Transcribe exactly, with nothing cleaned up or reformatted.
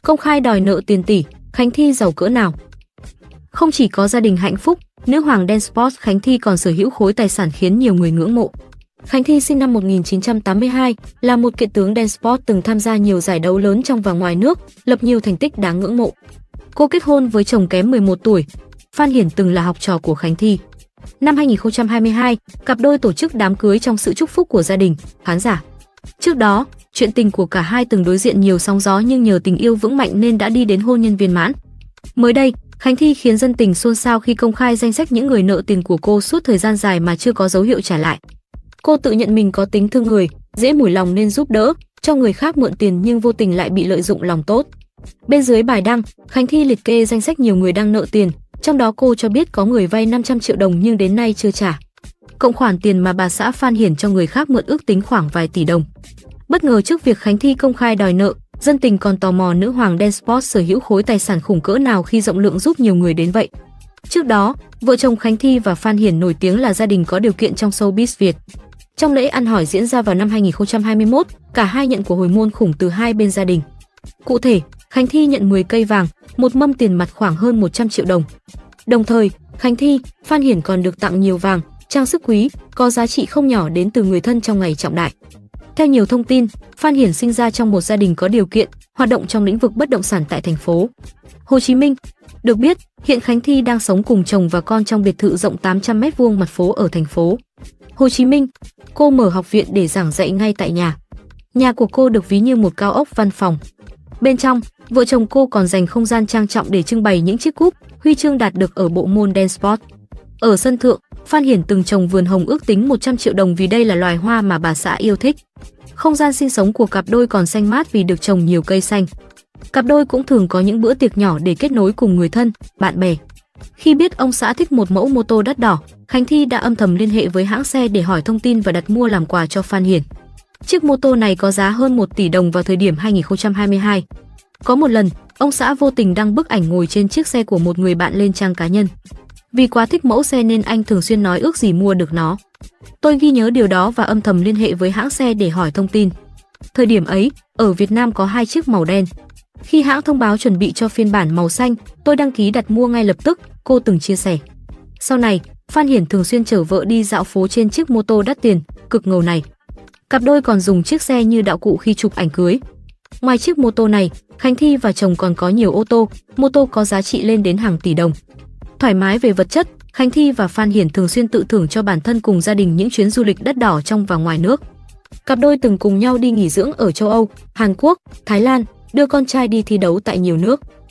Công khai đòi nợ tiền tỷ, Khánh Thi giàu cỡ nào? Không chỉ có gia đình hạnh phúc, nữ hoàng dance sport Khánh Thi còn sở hữu khối tài sản khiến nhiều người ngưỡng mộ. Khánh Thi sinh năm một nghìn chín trăm tám mươi hai, là một kiện tướng dance sport từng tham gia nhiều giải đấu lớn trong và ngoài nước, lập nhiều thành tích đáng ngưỡng mộ. Cô kết hôn với chồng kém mười một tuổi. Phan Hiển từng là học trò của Khánh Thi. Năm hai nghìn không trăm hai mươi hai, cặp đôi tổ chức đám cưới trong sự chúc phúc của gia đình, khán giả. Trước đó, chuyện tình của cả hai từng đối diện nhiều sóng gió nhưng nhờ tình yêu vững mạnh nên đã đi đến hôn nhân viên mãn. Mới đây, Khánh Thi khiến dân tình xôn xao khi công khai danh sách những người nợ tiền của cô suốt thời gian dài mà chưa có dấu hiệu trả lại. Cô tự nhận mình có tính thương người, dễ mủi lòng nên giúp đỡ, cho người khác mượn tiền nhưng vô tình lại bị lợi dụng lòng tốt. Bên dưới bài đăng, Khánh Thi liệt kê danh sách nhiều người đang nợ tiền, trong đó cô cho biết có người vay năm trăm triệu đồng nhưng đến nay chưa trả. Cộng khoản tiền mà bà xã Phan Hiển cho người khác mượn ước tính khoảng vài tỷ đồng. Bất ngờ trước việc Khánh Thi công khai đòi nợ, dân tình còn tò mò nữ hoàng dance sport sở hữu khối tài sản khủng cỡ nào khi rộng lượng giúp nhiều người đến vậy. Trước đó, vợ chồng Khánh Thi và Phan Hiển nổi tiếng là gia đình có điều kiện trong showbiz Việt. Trong lễ ăn hỏi diễn ra vào năm hai nghìn không trăm hai mươi mốt, cả hai nhận của hồi môn khủng từ hai bên gia đình. Cụ thể, Khánh Thi nhận mười cây vàng, một mâm tiền mặt khoảng hơn một trăm triệu đồng. Đồng thời, Khánh Thi, Phan Hiển còn được tặng nhiều vàng, trang sức quý, có giá trị không nhỏ đến từ người thân trong ngày trọng đại. Theo nhiều thông tin, Phan Hiển sinh ra trong một gia đình có điều kiện, hoạt động trong lĩnh vực bất động sản tại thành phố Hồ Chí Minh. Được biết, hiện Khánh Thi đang sống cùng chồng và con trong biệt thự rộng tám trăm mét vuông mặt phố ở thành phố Hồ Chí Minh. Cô mở học viện để giảng dạy ngay tại nhà. Nhà của cô được ví như một cao ốc văn phòng. Bên trong, vợ chồng cô còn dành không gian trang trọng để trưng bày những chiếc cúp, huy chương đạt được ở bộ môn dance sport. Ở sân thượng, Phan Hiển từng trồng vườn hồng ước tính một trăm triệu đồng vì đây là loài hoa mà bà xã yêu thích. Không gian sinh sống của cặp đôi còn xanh mát vì được trồng nhiều cây xanh. Cặp đôi cũng thường có những bữa tiệc nhỏ để kết nối cùng người thân, bạn bè. Khi biết ông xã thích một mẫu mô tô đắt đỏ, Khánh Thi đã âm thầm liên hệ với hãng xe để hỏi thông tin và đặt mua làm quà cho Phan Hiển. Chiếc mô tô này có giá hơn một tỷ đồng vào thời điểm hai nghìn không trăm hai mươi hai. Có một lần, ông xã vô tình đăng bức ảnh ngồi trên chiếc xe của một người bạn lên trang cá nhân. Vì quá thích mẫu xe nên anh thường xuyên nói ước gì mua được nó. Tôi ghi nhớ điều đó và âm thầm liên hệ với hãng xe để hỏi thông tin. Thời điểm ấy, ở Việt Nam có hai chiếc màu đen. Khi hãng thông báo chuẩn bị cho phiên bản màu xanh, tôi đăng ký đặt mua ngay lập tức, cô từng chia sẻ. Sau này, Phan Hiển thường xuyên chở vợ đi dạo phố trên chiếc mô tô đắt tiền, cực ngầu này. Cặp đôi còn dùng chiếc xe như đạo cụ khi chụp ảnh cưới. Ngoài chiếc mô tô này, Khánh Thi và chồng còn có nhiều ô tô, mô tô có giá trị lên đến hàng tỷ đồng. Thoải mái về vật chất, Khánh Thi và Phan Hiển thường xuyên tự thưởng cho bản thân cùng gia đình những chuyến du lịch đắt đỏ trong và ngoài nước. Cặp đôi từng cùng nhau đi nghỉ dưỡng ở châu Âu, Hàn Quốc, Thái Lan, đưa con trai đi thi đấu tại nhiều nước.